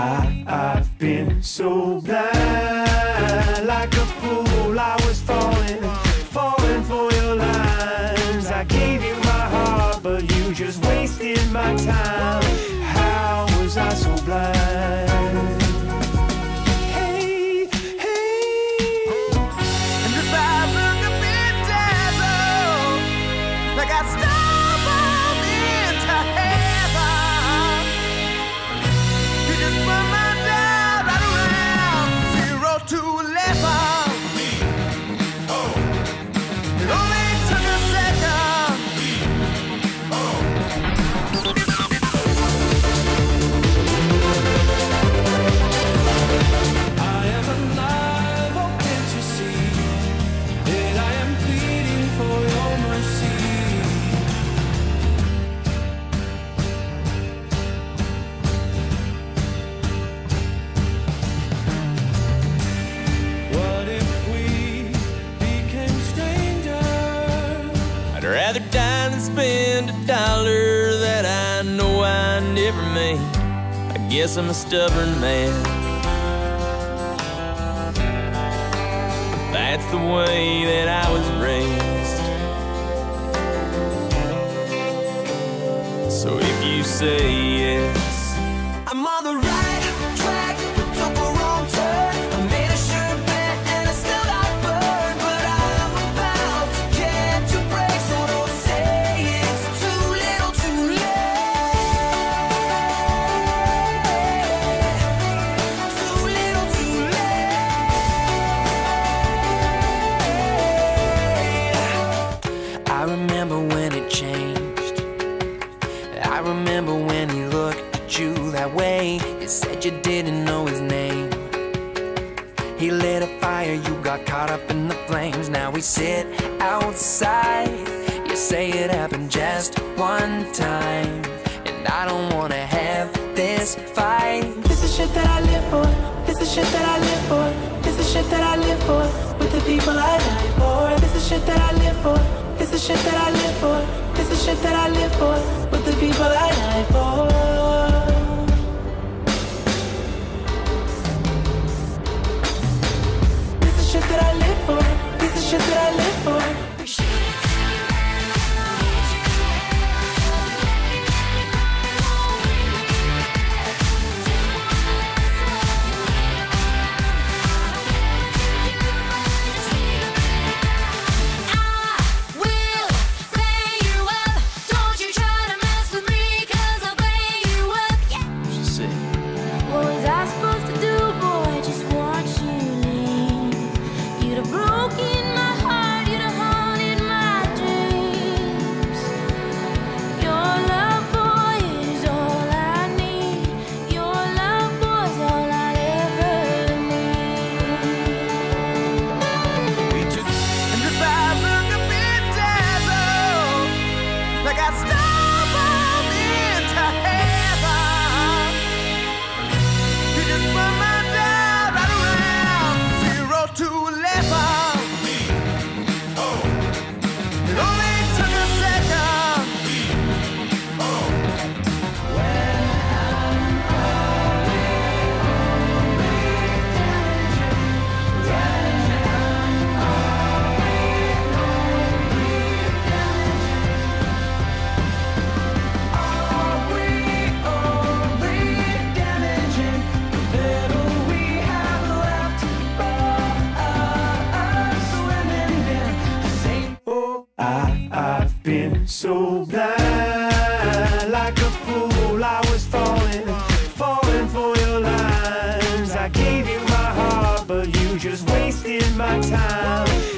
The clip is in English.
I've been so blind, like a fool. I was falling for your lines. I gave you my heart, but you just wasted my time. How was I so blind? Hey, hey. And if I look a bit dazzled, like I stumbled into heaven, you just put my dial right around 0 to 11. It only took a second. I am alive, oh can't you see that I am pleading for your mercy? What if we became strangers? I'd rather die than spend $1 that I know I never made. I guess I'm a stubborn man. That's the way that I was raised. So if you say yes, I'm on the right track, but took a wrong turn. I made a sure bet and I still got burned, but I'm about to get to break, so don't say it's too little, too late. Too little, too late. I remember when it changed. I remember when he looked at you that way. You said you didn't know his name. He lit a fire, you got caught up in the flames. Now we sit outside. You say it happened just one time, and I don't wanna have this fight. This is shit that I live for. This is shit that I live for. This is shit that I live for. With the people I die for. This is shit that I live for. This is shit that I live for. This is shit that I live for. With the people I die for. This is shit that I live for. This is shit that I live for. What was I supposed to do, boy? Just watch you leave. You'd have broken my heart, you'd have haunted my dreams. Your love, boy, is all I need. Your love, boy, is all I'll ever need. And if I look a bit dazzled, like I stumbled into heaven, you just put my dial right around 0 to 11. It only took a second. Oh, I've been so blind, like a fool. I was falling for your lines. I gave you my heart, but you just wasted my time.